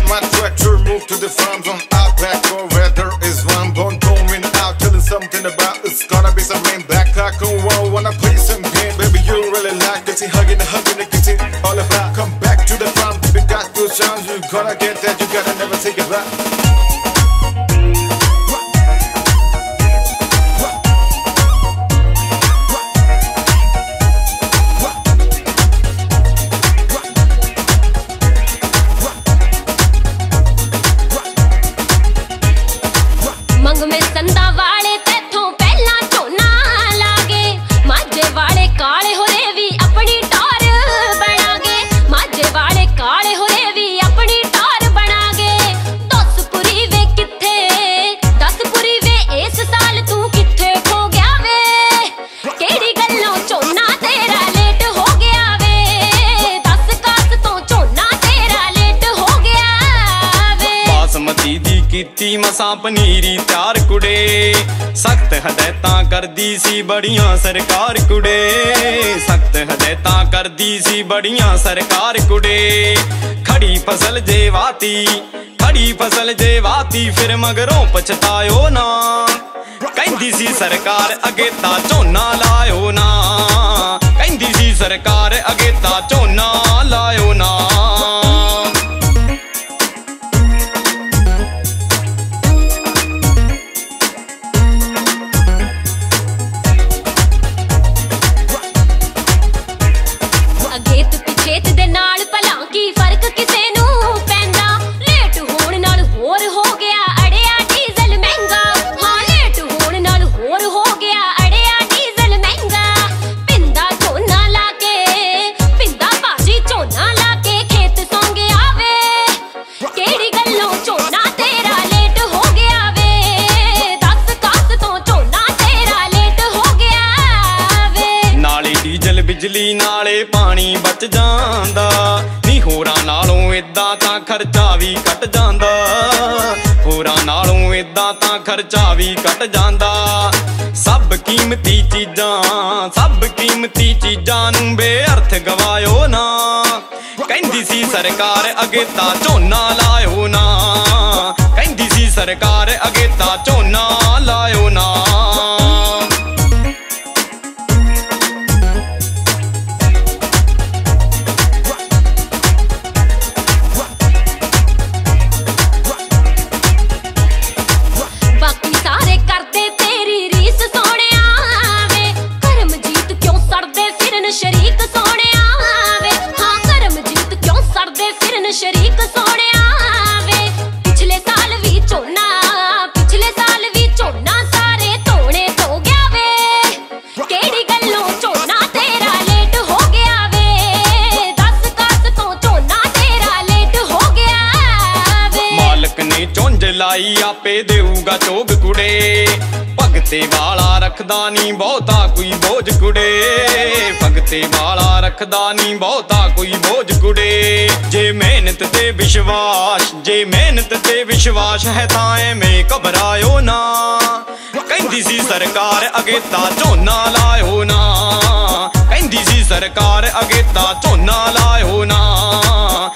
my tractor, move to the farm zone. Out back or weather is one bone going out, telling something about it's gonna be some rain. Back like a wall, wanna play some game. Baby, you really like it, see hugging it, it's all about. Come back to the farm, we got good sounds. You gonna get that, you gotta never take it back. मंग में संदा वाले तेथों पहला झोना लागे, माझे वाले काले होरे भी अपनी टार बनागे, माझे वाले काले होरे भी अपनी टार बनागे। 10 पुरी वे किथे, 10 पुरी वे इस साल तू किथे खो गया वे, केड़ी गल्लों झोना तेरा लेट हो गया वे, 10 कास तो झोना तेरा लेट हो गया वे। बासमती दी कीती मसा पनीरी त्यार कुड़े, सख्त हदायतां करदी सी बड़ियां सरकार कुड़े, सख्त हदायतां करदी सी बड़ियां सरकार कुड़े। खड़ी फसल जे वाती, खड़ी फसल जे वाती, फिर मगरों पछतायो ना, कहंदी सी सरकार अगेता झोना लायो ना, कहंदी सी सरकार अगेता झोना लायो ना। अगेत पिछेत दे नाल भला की फर्क किसे नू पैंदा, लेट होण नाल होर हो गया अड़िया डीजल महंगा, हाँ लेट होण नाल होर हो गया अड़िया डीजल महंगा। पिंदा झोना लाके, पिंदा बाजी झोना लाके खेत सौंगे आवे, केड़ी गल्लों झोना तेरा लेट हो गया वे, 10 कास तो झोना तेरा लेट हो गया वे। नाले डीजल बिजली नाले पानी बच जांदा, नी होरां नालों इदां तां खर्चा भी घट जांदा, होरां नालों इदां तां खर्चा भी घट जांदा। सब कीमती चीजां नूं बेअर्थ गवायो ना, कहंदी सी सरकार अगेता झोना लायो ना, कहंदी सी सरकार अगेता झोना लायो ना। बाकी सारे करदे तेरी रीस सोहणिया वे, करमजीत क्यों सड़दे फिरन शरीक सोहणिया वे, हाँ करमजीत क्यों सड़दे फिरन शरीक सोहणिया वे। पिछले साल भी झोना, पिछले साल भी झोना सारे धोने धो गया वे, केड़ी गल्लों झोना तेरा लेट हो गया वे, 10 कास तो झोना तेरा लेट हो गया वे। मालक ने चुंझ लाई आपे देऊगा चोग कुड़े, भगते वाला रखदा नी बहुता कोई बोझ कुड़े, भगते वाला रखदा नी बहुता कोई बोझ कुड़े। जे मेहनत ते विश्वास, जे मेहनत ते विश्वास है तां एवें घबरायो ना, कहंदी सी सरकार अगेता झोना लायो ना, कहंदी सी सरकार अगेता झोना लायो ना।